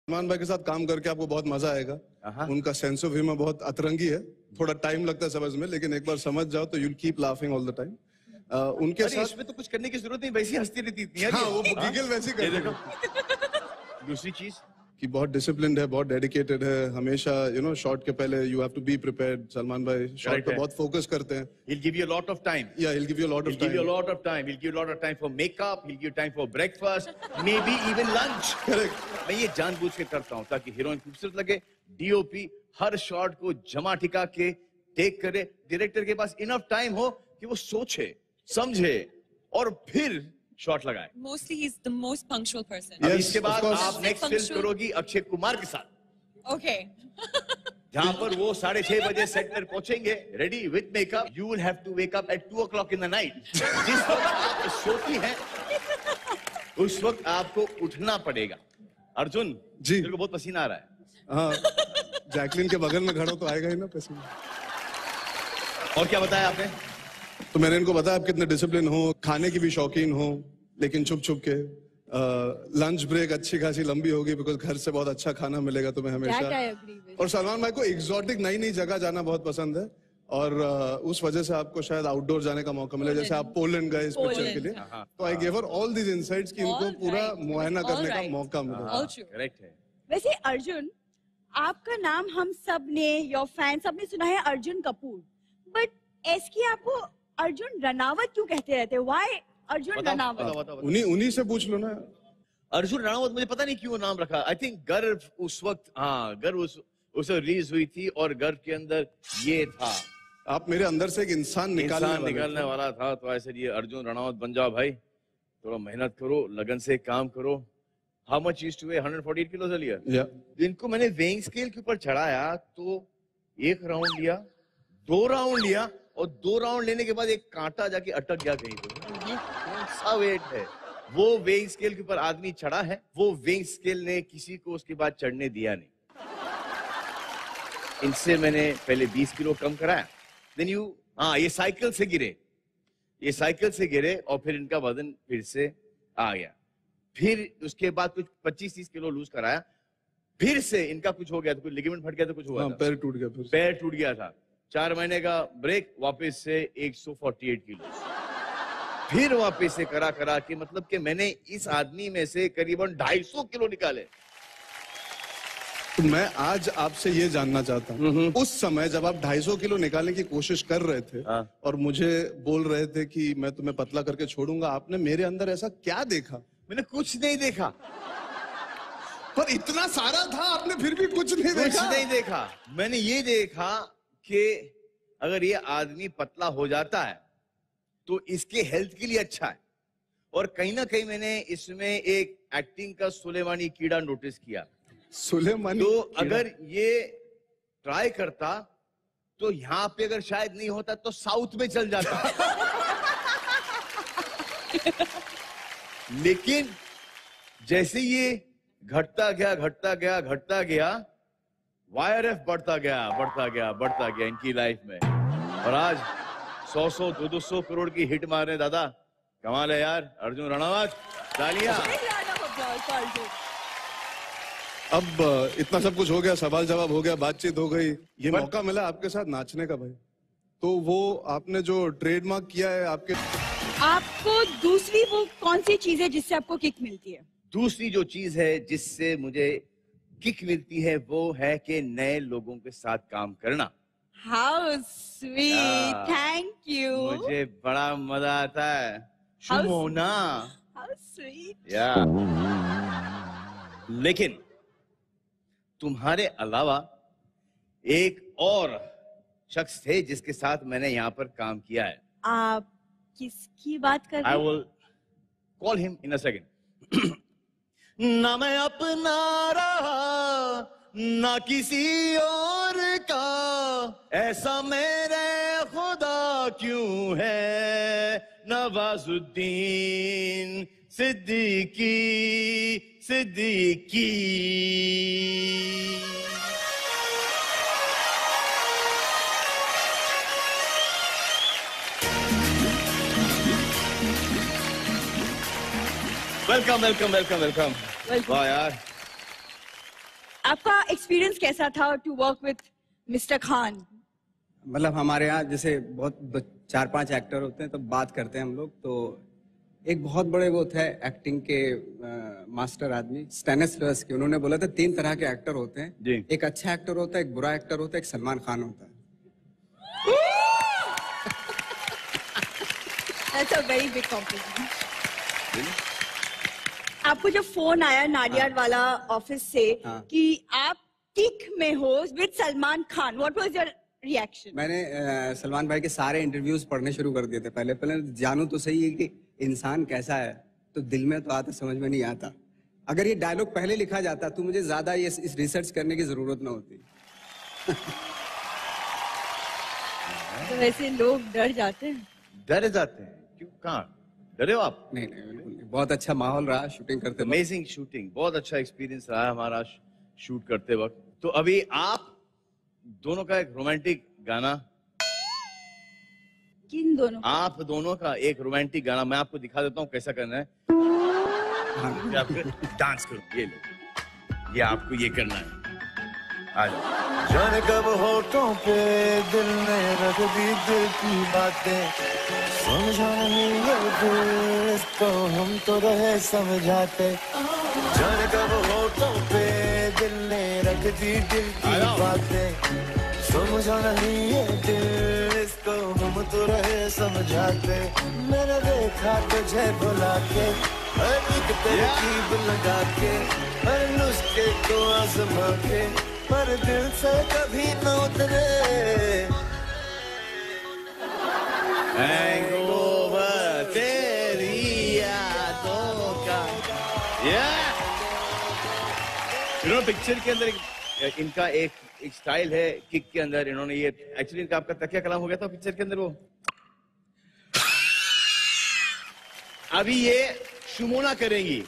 सलमान भाई के साथ काम करके आपको बहुत मजा आएगा। उनका सेंस ऑफ ह्यूमर बहुत अतरंगी है, थोड़ा टाइम लगता है समझ में, लेकिन एक बार समझ जाओ तो you'll keep laughing all the time. उनके साथ इसमें तो कुछ करने की जरूरत नहीं, वैसी हंसती रहती इतनी। हाँ, वो गीगल वैसी करते हैं। दूसरी चीज कि बहुत डिसिप्लिन्ड है, बहुत डेडिकेटेड है, हमेशा शॉट के पहले you have to be prepared. Salman भाई शॉट पे बहुत फोकस करते हैं। He'll give you a lot of time. Yeah, he'll give you a lot of He'll give you a lot of time. He'll give you a lot of time for makeup. He'll give you time for breakfast. Maybe even lunch. Correct. मैं ये जानबूझ के करता हूँ ताकि heroine खूबसूरत लगे। DOP हर shot को जमा टिका के टेक करे। डायरेक्टर के पास इनफ टाइम हो कि वो सोचे, समझे और फिर शॉट लगाए। Mostly he's the most punctual person. अब इसके बाद आप नेक्स्ट फिल्म करोगी अक्षय कुमार के साथ। Okay. जहां पर वो 6:30 बजे सेट पर पहुंचेंगे, ready with makeup. You will have to wake up at 2 o'clock in the night. जिस वक्त आप सोती हैं, उस वक्त आपको उठना पड़ेगा। अर्जुन जी, मेरे को बहुत पसीना आ रहा है। हाँ, जैकलिन के बगल में खड़ा तो आएगा ही ना पसीना। और क्या बताया आपने? तो मैंने इनको बताया आप कितने डिसिप्लिन हो, खाने की भी शौकीन हो, लेकिन छुप छुप के। लंच ब्रेक अच्छी खासी लंबी होगी बिकॉज घर से बहुत अच्छा खाना मिलेगा तुम्हें हमेशा। और सलमान भाई को एग्जॉटिक नई नई जगह जाना बहुत पसंद है, और उस वजह से आपको शायद आउटडोर जाने का मौका मिला, जैसे आप पोलैंड गए इस पिक्चर के लिए। तो I give her all these insights कि इनको पूरा मुआयना करने का मौका मिला। करेक्ट है। वैसे अर्जुन, आपका नाम हम सब ने, योर फैन सब ने सुना है अर्जुन कपूर, बट एसके आपको अर्जुन रनावत क्यों कहते रहते? व्हाई अर्जुन रनावत? उन्हीं से पूछ लो ना। अर्जुन रनावत मुझे पता नहीं क्यों नाम रखा। आई थिंक गर्व उस वक्त, गर्व उस रिलीज हुई थी और गर्व के अंदर ये था। आप मेरे अंदर से एक इंसान निकालने वाला था, तो ऐसे ये अर्जुन रनावत बन जाओ भाई। थोड़ा मेहनत करो, लगन से काम करो। How much used to weigh? 148 kilo लिया। इनको मैंने वेइंग स्केल के ऊपर चढ़ाया तो 1 राउंड लिया, 2 राउंड लिया, और 2 राउंड लेने के बाद एक कांटा जाके अटक गया कहीं पे। ये कौन सा वेट है? वो वेइंग स्केल के ऊपर आदमी चढ़ा है, वो वेइंग स्केल ने किसी को उसके बाद चढ़ने दिया नहीं। इनसे मैंने पहले 20 किलो कम कराया। देन ये साइकिल से गिरे और फिर इनका वजन फिर से आ गया। फिर उसके बाद कुछ 25-30 किलो लूज कराया, फिर से इनका कुछ हो गया, तो कुछ लिगामेंट फट गया, तो कुछ हुआ था। पैर टूट गया था। 4 महीने का ब्रेक, वापस से 148 किलो, फिर वापस से करा के, मतलब कि मैंने इस आदमी में से करीबन 250 किलो निकाले। तो मैं आज आपसे ये जानना चाहता हूँ, उस समय जब आप 250 किलो निकालने की कोशिश कर रहे थे और मुझे बोल रहे थे कि मैं तुम्हें पतला करके छोड़ूंगा, आपने मेरे अंदर ऐसा क्या देखा? मैंने कुछ नहीं देखा। पर इतना सारा था, आपने फिर भी कुछ नहीं देखा। मैंने ये देखा कि अगर ये आदमी पतला हो जाता है तो इसके हेल्थ के लिए अच्छा है। और कहीं ना कहीं मैंने इसमें एक एक्टिंग का सुलेमानी कीड़ा नोटिस किया। सुलेमानी तो अगर ये ट्राई करता तो यहाँ पे अगर शायद नहीं होता तो साउथ में चल जाता। लेकिन जैसे ये घटता गया, YRF बढ़ता गया इनकी लाइफ में, और आज 100 200 करोड़ की हिट मारे। दादा कमाल है यार। अर्जुन रनावत, तालियां। अब इतना सब कुछ हो गया, सवाल जवाब हो गया, बातचीत हो गई, ये मौका मिला आपके साथ नाचने का भाई, तो वो आपने जो ट्रेडमार्क किया है आपको दूसरी वो कौन सी चीज है जिससे आपको किक मिलती है? दूसरी जो चीज है जिससे मुझे किक मिलती है वो है कि नए लोगों के साथ काम करना। How sweet, thank you. मुझे बड़ा मजा आता है। Shumona, How sweet. लेकिन तुम्हारे अलावा एक और शख्स थे जिसके साथ मैंने यहाँ पर काम किया है। आप किसकी बात कर रहे हैं? I will call him in a second. ना मैं अपना रहा ना किसी और का, ऐसा मेरे खुदा क्यों है? नवाजुद्दीन सिद्दीकी। वेलकम। वाह यार, आपका एक्सपीरियंस कैसा था to work with mister Khan? मतलब हमारे यहाँ जैसे बहुत 4-5 एक्टर होते हैं तो बात करते हैं हम लोग, तो एक बहुत बड़े वो थे एक्टिंग के मास्टर आदमी स्टैनिस्लॉवस्की, उन्होंने बोला था 3 तरह के एक्टर होते हैं जी। एक अच्छा एक्टर होता है, एक बुरा एक्टर होता है, एक सलमान खान होता है। That's a very big compliment. आपको जब फोन आया नाडियाड वाला ऑफिस से कि आप किक में हो with Salman Khan, what was your reaction? मैंने सलमान भाई के सारे इंटरव्यूज पढ़ने शुरू कर दिए थे। पहले जानू तो सही है कि इंसान कैसा है, तो दिल में तो आता, समझ में नहीं आता। अगर ये डायलॉग पहले लिखा जाता तो मुझे ज्यादा ये इस रिसर्च करने की जरूरत ना होती। तो वैसे लोग डर जाते हैं? डर जाते हैं क्यों? कहाँ डरे हो आप? नहीं बिल्कुल नहीं। बहुत अच्छा माहौल रहा शूटिंग करते वक्त। अमेजिंग शूटिंग, बहुत अच्छा एक्सपीरियंस रहा हमारा शूट करते वक्त। तो अभी आप दोनों का एक रोमांटिक गाना, किन दोनों? आप दोनों का एक रोमांटिक गाना मैं आपको दिखा देता हूँ कैसा करना है। डांस करो, ये लो, ये आपको ये करना है। आ जाओ। जाने कब होठों पे दिल ने रख दी दिल की बातें, समझा नहीं ये दिल, इसको हम तो रहे समझाते। जाने कब होठों पे दिल ने रख दी दिल की बातें, समझा नहीं ये दिल, इसको हम तो रहे समझाते। मैंने देखा तुझे बुला के, एक तरकीब लगा के, हर नुस्खे को आजमा के, पर दिल से कभी न उतरे। हैंगओवर तेरी यादों का। पिक्चर के अंदर इनका एक स्टाइल है किक के अंदर, इन्होंने ये एक्चुअली इनका आपका तकिया कलाम हो गया था पिक्चर के अंदर वो। अभी ये शुमोना करेंगी।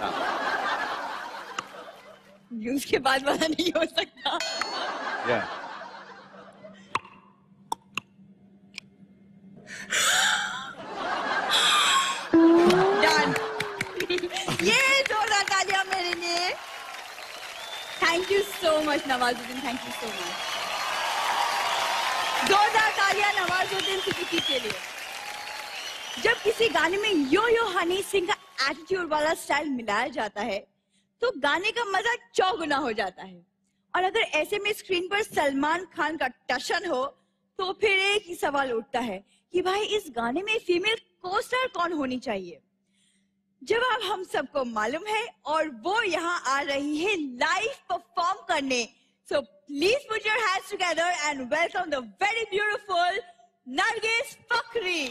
न्यूज के बाद वाला नहीं हो सकता। डन। ये जोरदार तालियां मेरे लिए। Thank you so much Nawazuddin, thank you so much. जोरदार तालियां नवाजुद्दीन सिद्दीकी के लिए। जब किसी गाने में यो यो हनी सिंह का एटीट्यूड वाला स्टाइल मिलाया जाता है तो गाने का मजा चौगुना हो जाता है। और अगर ऐसे में स्क्रीन पर सलमान खान का टशन हो तो फिर एक ही सवाल उठता है कि भाई इस गाने में फीमेल को स्टार कौन होनी चाहिए? जवाब हम सबको मालूम है और वो यहाँ आ रही है लाइव परफॉर्म करने। So please put your hands together and welcome the very beautiful Nargis Fakhri.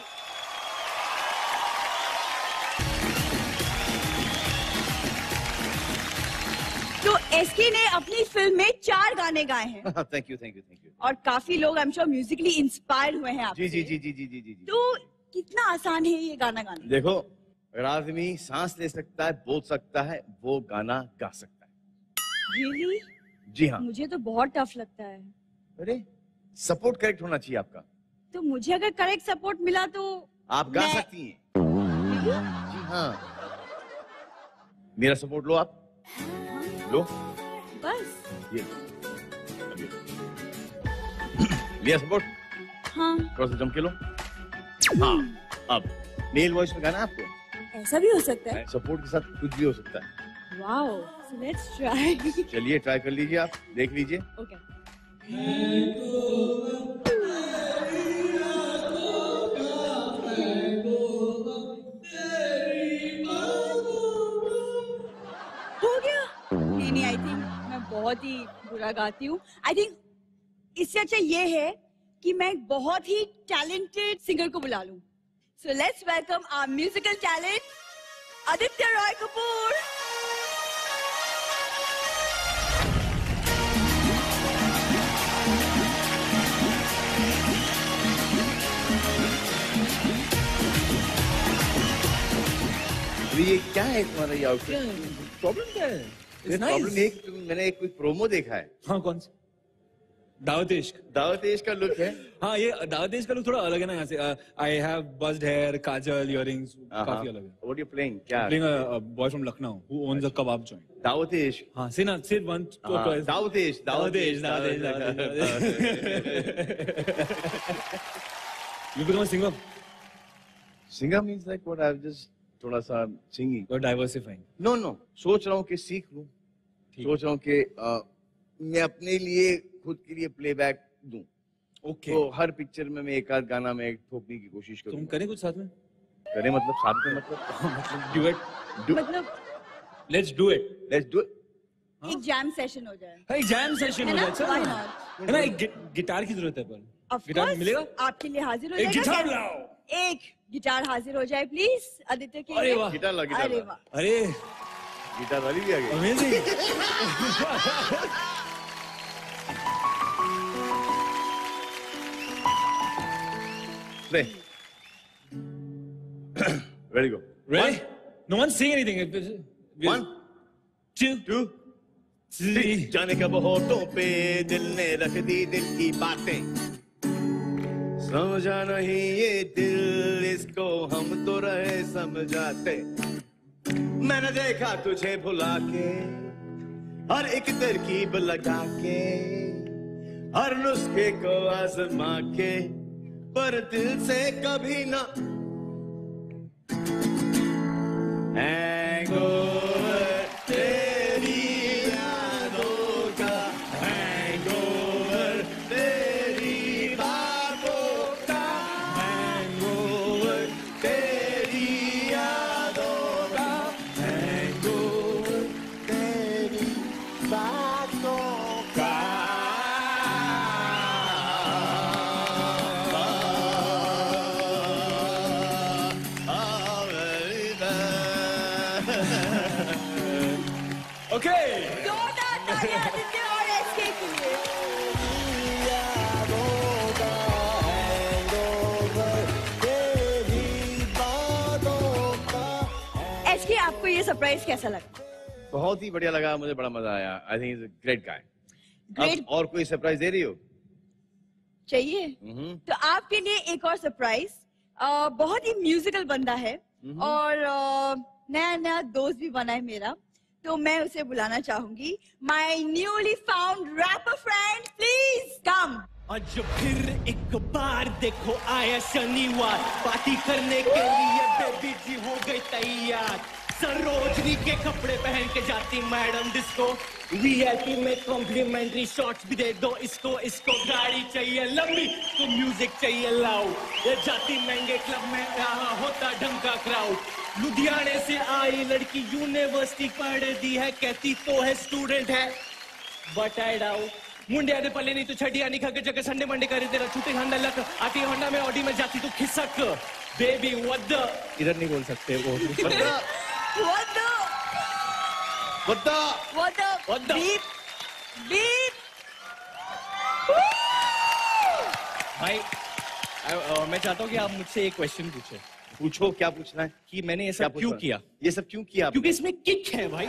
तो एसके ने अपनी फिल्म में 4 गाने गाए हैं। Thank you thank you thank you. और काफी लोग I am sure musically inspired हुए हैं आपसे। जी जी जी जी जी जी जी। तो कितना आसान है ये गाना गाना? देखो, अगर आदमी सांस ले सकता है, बोल सकता है, वो गाना गा सकता है। Really? जी हाँ। मुझे तो बहुत टफ लगता है। अरे सपोर्ट करेक्ट होना चाहिए आपका। तो मुझे अगर करेक्ट सपोर्ट मिला तो आप गा सकती हैं। जी हाँ, मेरा सपोर्ट लो आप। लो बस ये लिया सपोर्ट। हाँ, थोड़ा सा जम के लो। हाँ, अब मेल वॉइस में गाना है आपको। ऐसा भी हो सकता है। सपोर्ट के साथ कुछ भी हो सकता है। Wow, so let's try. चलिए ट्राई कर लीजिए, आप देख लीजिए। ओके। हो गया? नहीं, आई थिंक मैं बहुत ही बुरा गाती हूँ। आई थिंक इससे अच्छा ये है कि मैं एक बहुत ही टैलेंटेड सिंगर को बुला लूं। So let's welcome our musical talent Aditya Roy Kapur. ये क्या है तुम्हारा ये आउटफिट? प्रॉब्लम क्या है? प्रॉब्लम एक मैंने एक कोई प्रोमो देखा है। हाँ, कौन सा? दावत इश्क का लुक है। हाँ, ये दावत इश्क का लुक थोड़ा अलग है ना यहाँ से। I have buzzed hair, kajal, earrings, काफी अलग है। What are you playing? क्या? Playing a boy from Lucknow who owns a kebab joint. दावत इश्क। हाँ, say one or twice. दावत इश्क। You become a singer. Singer means like what? I've just थोड़ा सा singing. You're diversifying. No. सोच रहा हूँ कि सीख लूँ। सोच रहा हूँ कि मैं अपने लिए खुद के लिए प्लेबैक दूं। Okay. तो हर पिक्चर में मैं एक आध गाना में ठोकने की कोशिश करूँ। तुम करें कुछ साथ में? करें मतलब साथ में मतलब duet. मतलब Let's do it. एक जैम सेशन हो जाए। एक जैम सेशन हो जाए। Why not? है ना, एक गिटार की जरूरत है पर। Of गिटार course, मिलेगा? आपके लिए हाजिर हो एक जाएगा। गिटार लाओ। एक गिटार हाजिर हो जाए प्लीज आदित्य के अरे लिए। वाह। गिटार ला। अरे वाह। अरे गिटार वाली भी आ गई। Amazing. Play. Ready, go. Ready? No one's saying anything. 1, 2, 3. जाने कब होठों पे दिल ने रख दी दिल की बातें, समझा नहीं ये दिल इसको हम तो रहे समझाते। मैंने देखा तुझे भुला के, हर एक तरकीब लगा के, हर नुस्खे को आजमा के, पर दिल से कभी ना हैंगओवर तेरी यादों का, हैंगओवर तेरी बातों का, हैंगओवर तेरी यादों का, हैंगओवर तेरी बातों का। Okay. जोरदार तालियां आदित्य और एसके के लिए। एसके, आपको ये सरप्राइज कैसा लगा? बहुत ही बढ़िया लगा, मुझे बड़ा मजा आया। I think is a great guy. Great. और कोई सरप्राइज दे रही हो? चाहिए? तो आपके लिए एक और सरप्राइज। बहुत ही म्यूजिकल बंदा है और नया दोस्त भी बना है मेरा, तो मैं उसे बुलाना चाहूंगी। My newly found rapper friend, please come. आज फिर एक बार देखो आया शनिवार, पार्टी करने के लिए बेबी जी हो गई तैयार। सरोजनी के कपड़े पहन के जाती मैडम डिस्को, वीआईपी में कॉम्प्लीमेंट्री शॉट्स भी दे दो इसको। गाड़ी चाहिए लंबी तो म्यूजिक चाहिए लाउड, ये जाती महंगे क्लब में यहाँ होता ढंग का क्राउड। लुधियाने से आई लड़की यूनिवर्सिटी पढ़ दी है, कहती तो है स्टूडेंट है बट आई डाउट। मुंडिया दे पल्ले नहीं तो छठिया नहीं खाके जगह संडे मंडे करे तेरा छुट्टी खाना लक आती होंडा में ऑडी में जाती तो खिसक। बेबी व्हाट द, इधर नहीं बोल सकते वो। What the beep beep। भाई मैं चाहता हूँ कि आप मुझसे एक क्वेश्चन पूछे। पूछो, क्या पूछना है? कि मैंने ये सब क्यों किया? ये सब क्यों किया? क्योंकि इसमें किक है भाई।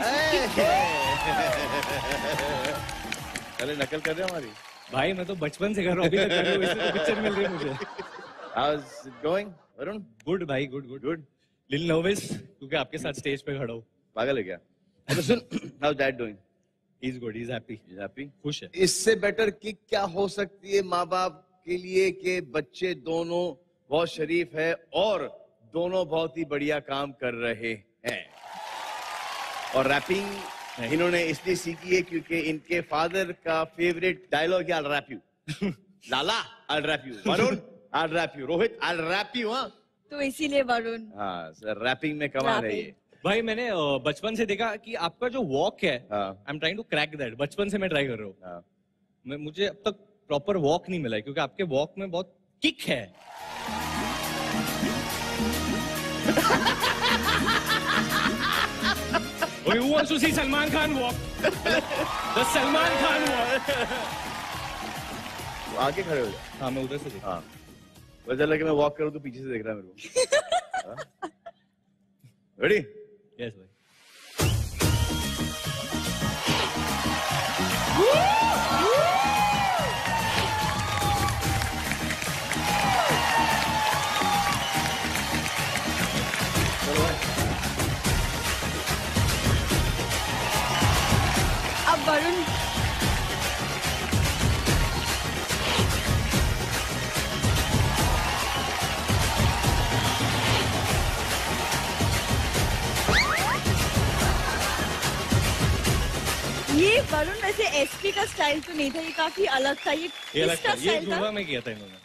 अरे नकल कर रहे हो हमारी? भाई मैं तो बचपन से कर रहा हूँ, अभी तक कर रहा हूँ, इसमें तो पिक्चर मिल रही है मुझे। How's it going, Varun? Good भाई, गुड। लिटिल नर्वस क्योंकि आपके साथ स्टेज पे खड़ा हूँ। पागल है क्या? अब सुन, how's dad doing? He's good, he's happy। He's happy? खुश है। इससे बेटर किक क्या हो सकती है माँ बाप के लिए कि बच्चे दोनों बहुत शरीफ है और दोनों बहुत ही बढ़िया काम कर रहे हैं। और रैपिंग इन्होंने इसलिए सीखी है क्योंकि इनके फादर का फेवरेट डायलॉग है I'll rap you। Lala I'll rap you, Varun I'll rap you, Rohit I'll rap you। हाँ, तो इसीलिए वरुण। हाँ सर, रैपिंग में कमाल है ये। भाई मैंने बचपन से देखा कि आपका जो वॉक है, I am trying to crack that. बचपन से मैं ट्राई कर रहा हूँ। मुझे अब तक प्रॉपर वॉक नहीं मिला है क्योंकि आपके वॉक में बहुत किक है। Who wants to see Salman Khan walk? The Salman Khan walk. आगे खड़े हो जाओ। हाँ मैं उधर से देखा। हाँ, वजह लगे मैं वॉक करूँ तो पीछे से देख रहा है मेरे को। रेडी? यस भाई। ये वरुण वैसे एसपी का स्टाइल तो नहीं था, ये काफी अलग था, ये ये अलग किसका था, ये स्टाइल था? धुआं में किया था इन्होंने।